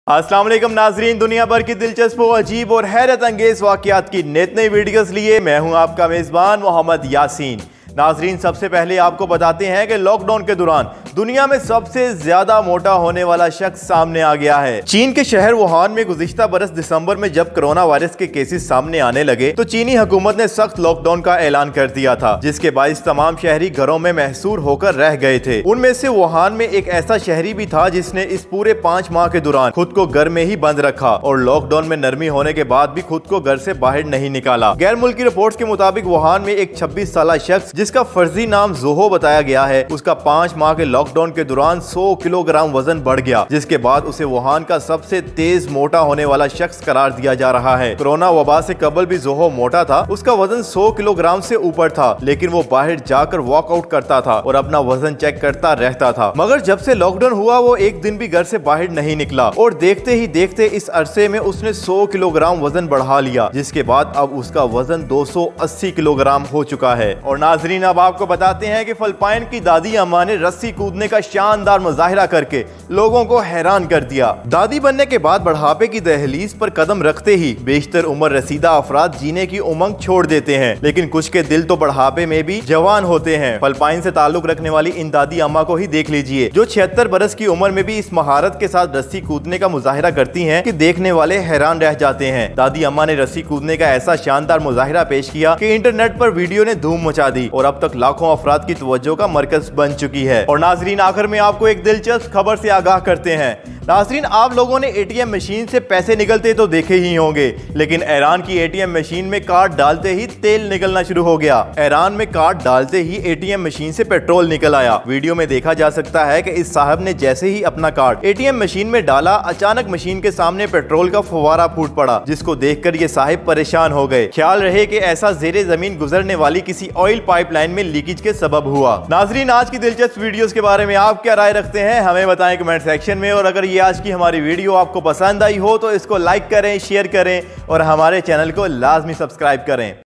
अस्सलाम वालेकुम नाजरीन, दुनिया भर की दिलचस्प, अजीब और हैरत अंगेज वाकयात की नित नई वीडियोस लिए मैं हूं आपका मेजबान मोहम्मद यासीन। नाजरीन, सबसे पहले आपको बताते हैं कि लॉकडाउन के दौरान दुनिया में सबसे ज्यादा मोटा होने वाला शख्स सामने आ गया है। चीन के शहर वुहान में गुज़िश्ता बरस दिसंबर में जब कोरोना वायरस के केसेस सामने आने लगे तो चीनी हुकूमत ने सख्त लॉकडाउन का ऐलान कर दिया था, जिसके बाइस तमाम शहरी घरों में महसूर होकर रह गए थे। उनमें से वुहान में एक ऐसा शहरी भी था जिसने इस पूरे 5 माह के दौरान खुद को घर में ही बंद रखा और लॉकडाउन में नरमी होने के बाद भी खुद को घर से बाहर नहीं निकाला। गैर मुल्की रिपोर्ट्स के मुताबिक वुहान में एक 26 साल शख्स जिसका फर्जी नाम जोहो बताया गया है, उसका 5 माह के लॉकडाउन के दौरान 100 किलोग्राम वजन बढ़ गया, जिसके बाद उसे वुहान का सबसे तेज मोटा होने वाला शख्स करार दिया जा रहा है। कोरोना वबा से कबल भी जोहो मोटा था, उसका वजन 100 किलोग्राम से ऊपर था, लेकिन वो बाहर जाकर वॉकआउट करता था और अपना वजन चेक करता रहता था। मगर जब से लॉकडाउन हुआ वो एक दिन भी घर से बाहर नहीं निकला और देखते ही देखते इस अरसे में उसने 100 किलोग्राम वजन बढ़ा लिया, जिसके बाद अब उसका वजन 280 किलोग्राम हो चुका है। और नाजरीन, अब आपको बताते हैं कि फिलिपाइन की दादी अम्मा ने रस्सी कूदने का शानदार मुजाहिरा करके लोगों को हैरान कर दिया। दादी बनने के बाद बढ़ापे की दहलीज पर कदम रखते ही बेशतर उम्र रसीदा अफराद जीने की उमंग छोड़ देते हैं, लेकिन कुछ के दिल तो बढ़ापे में भी जवान होते हैं। फिलिपाइन से ताल्लुक रखने वाली इन दादी अम्मा को ही देख लीजिए, जो 76 बरस की उम्र में भी इस महारत के साथ रस्सी कूदने का मुजाहिरा करती हैं कि देखने वाले हैरान रह जाते हैं। दादी अम्मा ने रस्सी कूदने का ऐसा शानदार मुजाहिरा पेश किया कि इंटरनेट पर वीडियो ने धूम मचा दी और अब तक लाखों अफराद की तवज्जो का मरकज बन चुकी है। और नाजरीन, आखिर में आपको एक दिलचस्प खबर से आगाह करते हैं। नाजरीन, आप लोगों ने एटीएम मशीन से पैसे निकलते तो देखे ही होंगे, लेकिन ईरान की एटीएम मशीन में कार्ड डालते ही तेल निकलना शुरू हो गया। ईरान में कार्ड डालते ही एटीएम मशीन से पेट्रोल निकल आया। वीडियो में देखा जा सकता है कि इस साहब ने जैसे ही अपना कार्ड एटीएम मशीन में डाला, अचानक मशीन के सामने पेट्रोल का फव्वारा फूट पड़ा, जिसको देखकर ये साहिब परेशान हो गए। ख्याल रहे कि ऐसा जेरे जमीन गुजरने वाली किसी ऑयल पाइपलाइन में लीकेज के सबब हुआ। नाजरीन, आज की दिलचस्प वीडियोस के बारे में आप क्या राय रखते हैं, हमें बताएं कमेंट सेक्शन में। और अगर ये आज की हमारी वीडियो आपको पसंद आई हो तो इसको लाइक करें, शेयर करें और हमारे चैनल को लाजमी सब्सक्राइब करें।